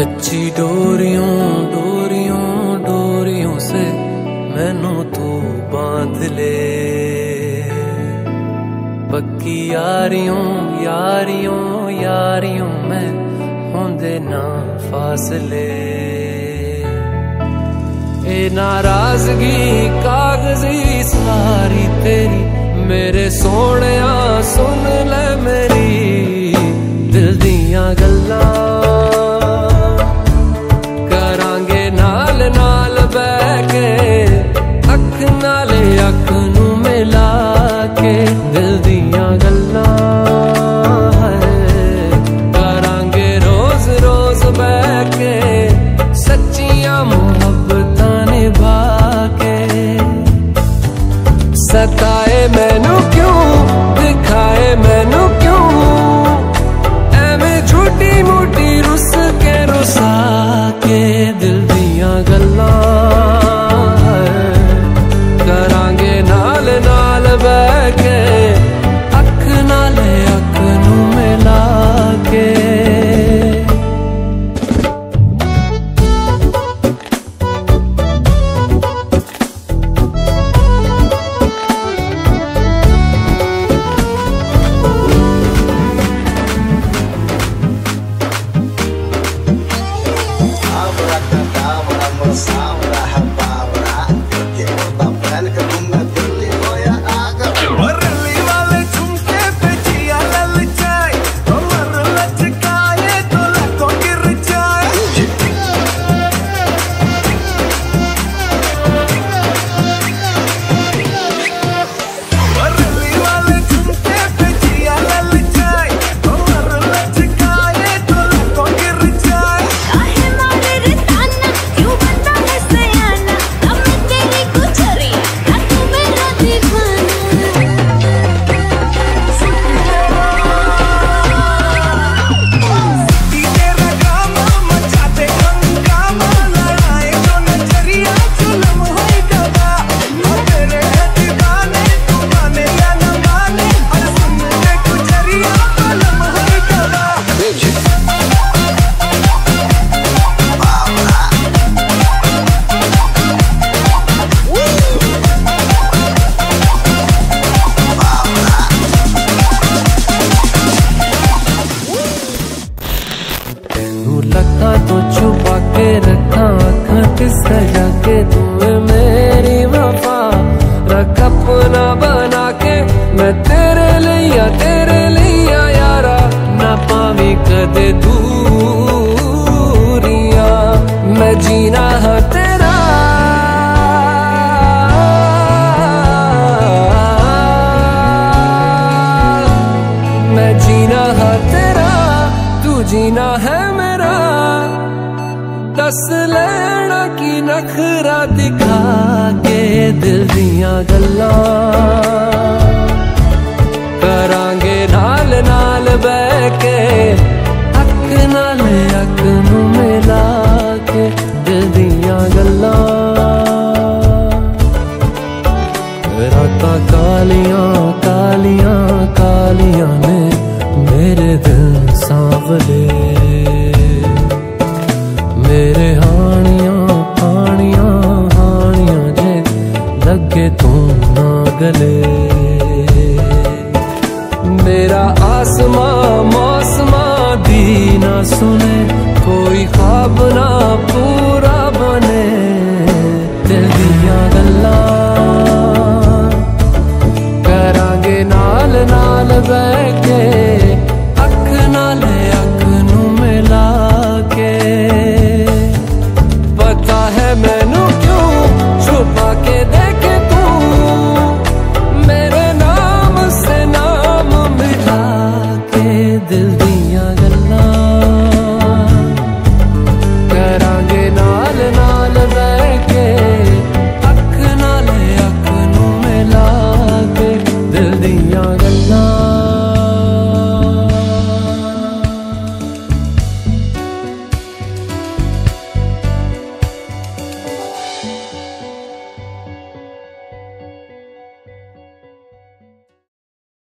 कच्ची डोरियों डोरियों डोरियों से मैनू तू बांध ले, पक्की यारियों यारियों यारियों में होंदे ना फासले। ए नाराजगी कागजी सारी तेरी, मेरे सोहणिया सुन ले मेरी दिल दियां गल्लां, करांगे नाल नाल बह के अख नाले अख नू मिला के दिल दियां गल्लां, करांगे रोज रोज बह के सच्चियां मुहब्बतां निभा के। सताए मैनू क्यों दिखाए मैनू क्यों, एवें झूठी मूठी रुस के रुसा के दिल दियां गल्लां, करांगे नाल नाल बह के अख नाले अख नू मिला के। तो छुपा के रखा आँखों सजा के तुम्हें मेरी वफा रख अपना बना के, मैं तेरे लिया यारा ना पावी कदे दूरियां, मैं जीना है तेरा मैं जीना है तेरा, तू जीना है मेरा। दस लेना की नखरा दिखा के दिल दियां गल्लां, करांगे नाल नाल बह के अख नाले अख नू मिला के दिल दियां गल्लां। रातां कालियां कालियां कालियां ने मेरे दिल सांवले, मेरे हानियां हानियां हानियां जे लगे तू ना गले, मेरा आसमां मौसमां दी ना सुने, कोई ख्वाब ना पूरा बने दिल दियां गल्लां, करांगे नाल नाल बह के